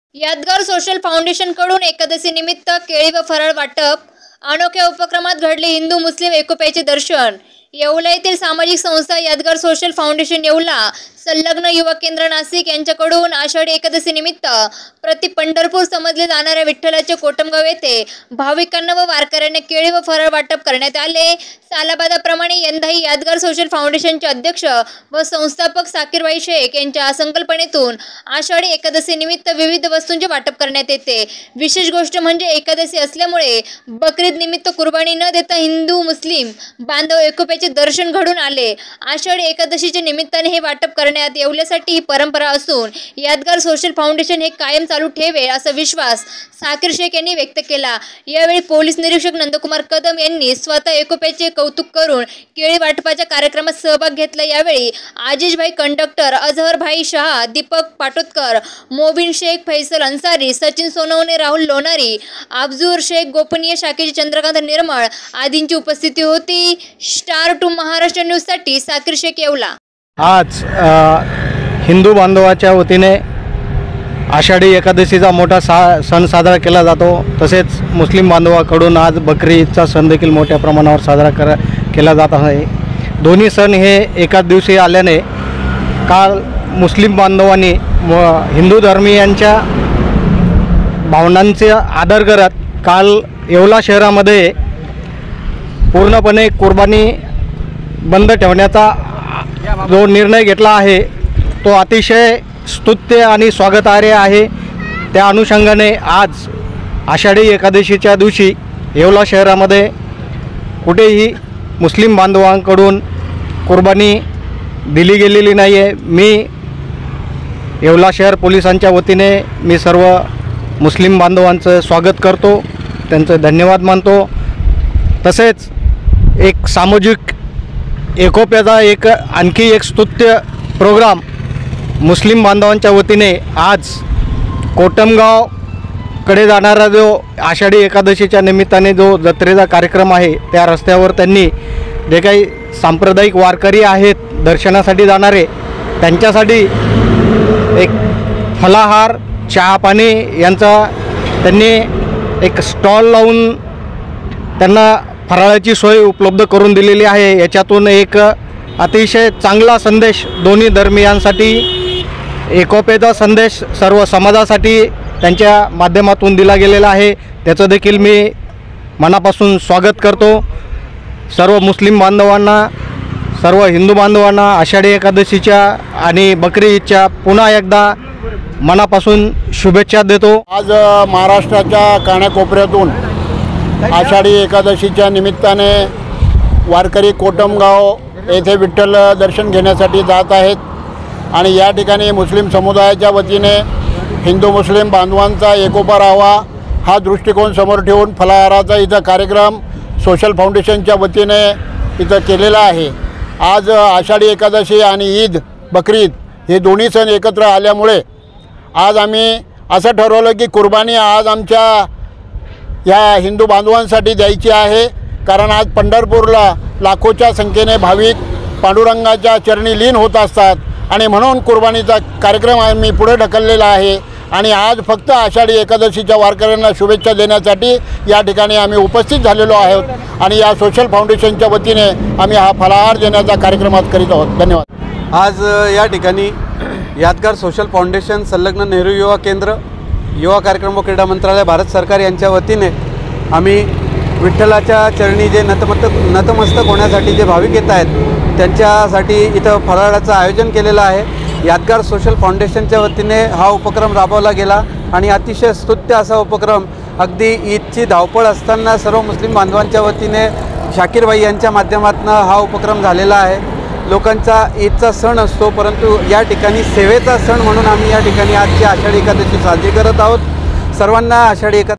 यादगार social foundation कडून एकादशी निमित्त केळी व फराळ वाटप। अनोख्या उपक्रमात घडले हिंदू मुस्लिम एकोप्याचे दर्शन। येवला येथील सामाजिक संस्था यादगार सोशल फाउंडेशन येवला संलग्न युवा केंद्र नाशिक यांच्याकडून आषाढी एकादशी निमित्त प्रति पंढरपूर समजले जाणाऱ्या विठ्ठलाचे कोटमगाव येथे भाविकांना व वारकऱ्यांना केळी व फराळ वाटप करण्यात आले। सालाबादाप्रमाणे यंदाही यादगार सोशल फाउंडेशनचे अध्यक्ष व संस्थापक साकीरभाई शेख यांच्या संकल्पनेतून आषाढी एकादशी निमित्त विविध वस्तूंचे वाटप करण्यात येते। विशेष गोष्ट म्हणजे एकादशी असल्यामुळे बकरीद निमित्त कुर्बानी न देता हिंदू मुस्लिम बांधव एकोप्याचे दर्शन घडून आले। आषाढी एकादशीच्या निमित्ताने हे वाटप करण्यात येवल्यासाठी ही परंपरा असून यादगार सोशल फाउंडेशन हे कायम चालू ठेवेल असा विश्वास साकीर शेख यांनी व्यक्त केला। यावेळी पोलीस निरीक्षक नंदकुमार कदम यांनी स्वतः एकोप्याचे कौतुक करून केळी वाटपाच्या कार्यक्रमात सहभाग घेतला। यावेळी आजिजभाई कंडक्टर, अजहरभाई शहा, दीपक पाटोदकर, मोबिन शेख, फैसल अन्सारी, सचिन सोनवणे, राहुल लोणारी, अफजूर शेख, गोपनीय शाखेचे चंद्रकांत निर्मळ आदींची उपस्थिती होती। स्टार 2 महाराष्ट्र न्यूज साठी साकीर शेख येवला। आज हिंदू बांधवाच्या वतीने आषाढी एकादशीचा मोठा सण साजरा केला जातो। तसेच मुस्लिम बांधवाकडून आज बकरी ईदचा सण देखील मोठ्या प्रमाणावर साजरा केला जात आहे। दोन्ही सण हे एकाच दिवशी आल्याने काल मुस्लिम बांधवांनी हिंदू धर्मीयांच्या भावनांचे आदर करत काल येवला शहरामध्ये पूर्णपणे कुर्बानी बंद ठेवण्याचा जो निर्णय घेतला आहे तो अतिशय स्तुत्य आणि स्वागतार्ह आहे। त्या अनुषंगाने आज आषाढी एकादशीच्या दिवशी येवला शहरामध्ये कुठेही मुस्लिम बांधवांकडून कुर्बानी दिली गेलेली नाही आहे। मी येवला शहर पोलिसांच्या वतीने मी सर्व मुस्लिम बांधवांचं स्वागत करतो, त्यांचे धन्यवाद मानतो। तसेच एक सामाजिक एकोप्याचा आणखी एक स्तुत्य प्रोग्राम मुस्लिम बांधवांच्या वतीने आज कोटमगावकडे जाणारा जो आषाढी एकादशीच्या निमित्ताने जो जत्रेचा कार्यक्रम आहे त्या रस्त्यावर त्यांनी जे काही सांप्रदायिक वारकरी आहेत दर्शनासाठी जाणारे त्यांच्यासाठी एक फलाहार, चहा पाणी यांचा त्यांनी एक स्टॉल लावून त्यांना फराळाची सोय उपलब्ध करून दिलेली आहे। याच्यातून एक अतिशय चांगला संदेश दोन्ही धर्मियांसाठी, एकोप्याचा संदेश सर्व समाजासाठी त्यांच्या माध्यमातून दिला गेलेला आहे। त्याचं देखील मी मनापासून स्वागत करतो। सर्व मुस्लिम बांधवांना, सर्व हिंदू बांधवांना आषाढी एकादशीच्या आणि बकरी ईदच्या पुन्हा एकदा मनापासून शुभेच्छा देतो। आज महाराष्ट्राच्या कानाकोपऱ्यातून आषाढी एकादशीच्या निमित्ताने वारकरी कोटमगाव येथे विठ्ठल दर्शन घेण्यासाठी जात आहेत आणि या ठिकाणी मुस्लिम समुदायाच्या वतीने हिंदू मुस्लिम बांधवांचा एकोपा राहावा हा दृष्टिकोन समोर ठेवून फलाहाराचा इथं कार्यक्रम सोशल फाउंडेशनच्या वतीने इथं केलेला आहे। आज आषाढी एकादशी आणि ईद, बकरीद हे दोन्ही सण एकत्र आल्यामुळे आज आम्ही असं ठरवलं की कुर्बानी आज आमच्या या हिंदू बांधवांसाठी द्यायची आहे। कारण आज पंढरपूरला लाखोच्या संख्येने भाविक पांडुरंगाच्या चरणी लीन होत असतात आणि म्हणून कुर्बानीचा कार्यक्रम आम्ही पुढे ढकललेला आहे आणि आज फक्त आषाढी एकादशीच्या वारकऱ्यांना शुभेच्छा देण्यासाठी या ठिकाणी आम्ही उपस्थित झालेलो आहोत आणि या सोशल फाउंडेशनच्या वतीने आम्ही हा फलाहार देण्याचा कार्यक्रमात करीत आहोत। धन्यवाद। आज या ठिकाणी यादगार सोशल फाउंडेशन संलग्न नेहरू युवा केंद्र, युवा कार्यक्रम व क्रीडा मंत्रालय, भारत सरकार यांच्या वतीने आम्ही विठ्ठलाच्या चरणी जे नतमस्तक होण्यासाठी जे भाविक येत आहेत त्यांच्यासाठी इथं फराळाचं आयोजन केलेलं आहे। यादगार सोशल फाउंडेशनच्या वतीने हा उपक्रम राबवला गेला आणि अतिशय स्तुत्य असा उपक्रम अगदी ईदची धावपळ असताना सर्व मुस्लिम बांधवांच्या वतीने शाकीरभाई यांच्या माध्यमातून हा उपक्रम झालेला आहे। लोकांचा ईदचा सण असतो परंतु या ठिकाणी सेवेचा सण म्हणून आम्ही या ठिकाणी आजची आषाढी एकादशी साजरी करत आहोत। सर्वांना आषाढी